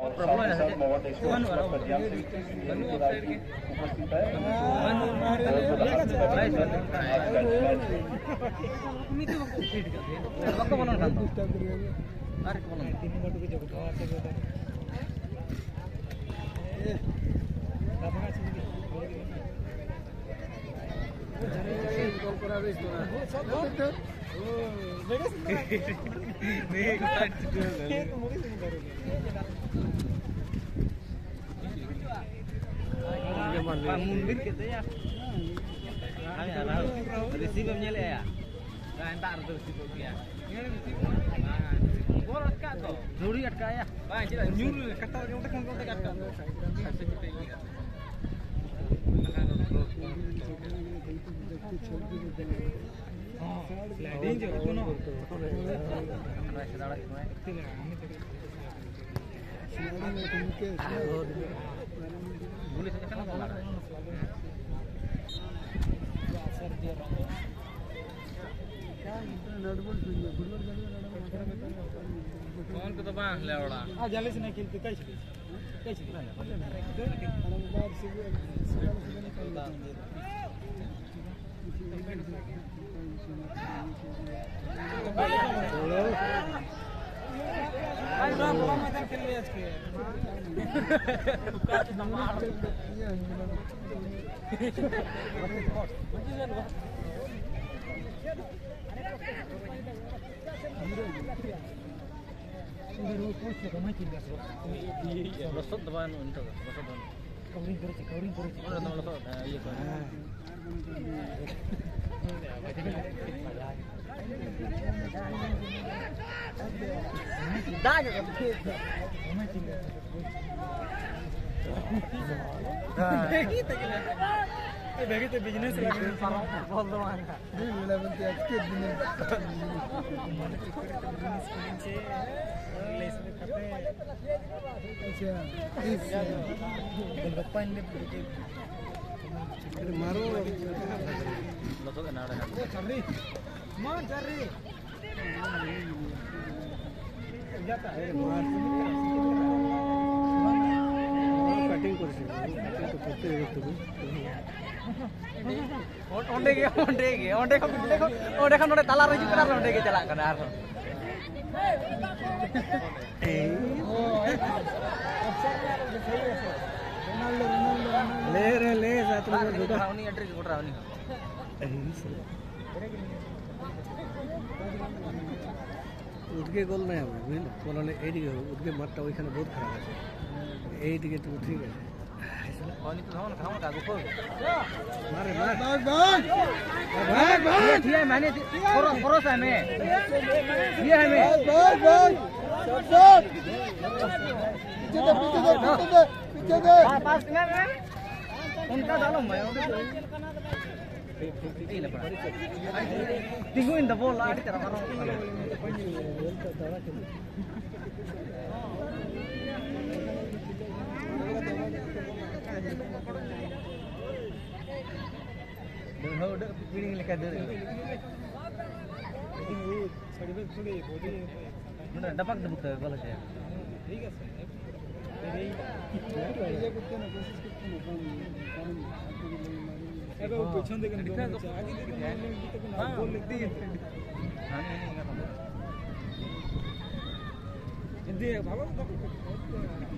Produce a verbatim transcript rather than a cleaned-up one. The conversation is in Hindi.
mundur gitu ya. Kami harap receive nya le ya. Nah, entar terus itu dia. Gol atka to. Juri atka ya. Bang, jila nyur kata kontak kontak atka. Sasa kita ini. Sliding jo itu no. Boleh saja kan bola. कौन को तो बांध ले ओड़ा आ जाले से नहीं खेलते कैसे कैसे भाई ना बोला मैदान खेल ले आज के Rosot depan untuk rosot depan. Covering terus, covering terus. Mana tahu rosot? Iya kan. Dah je. Kita gila. Eh, begitu bisnis lagi. Bol doang. Di eleven ti aja bisnis. Bisnis sih. Les kape. Acha. Is. Depan ni begitu. Maru. Losok kena ada. Cari. Mon cari. Jata. Mar. Cutting kursi. Itu putih itu. Onde ge onde ge onde khan dekho onde khan onde tala raju kara onde ge chala kana ar le re le satu juga rawani entry ke rawani उसके गोल नहीं है बुझल बोलले ए दिके उसके मत ओइखाने बहुत खराब আছে এই দিকে তো ঠিক আছে पानी तो धावन धावन का गोल मारे मार भाग भाग भाग भाग ये मैंने करो करो सा मैं ये है मैं भाग भाग शॉट पीछे दे पीछे दे पीछे दे पीछे दे हां पास में उनका डालो मैं ये ले पड़ा टिंगो इन द बॉल आड़ी तरह मारो Dah udah piring lekat dah. Ini वो साड़ी में थोड़ी body mana dapat debut bola saya. ठीक है सर. ये ये कुत्ते ने कोशिश करते हैं काम अबे वो पीछे देख के आगे देख के हां बॉल लग दी हां नहीं नहीं का हिंदी है बाबा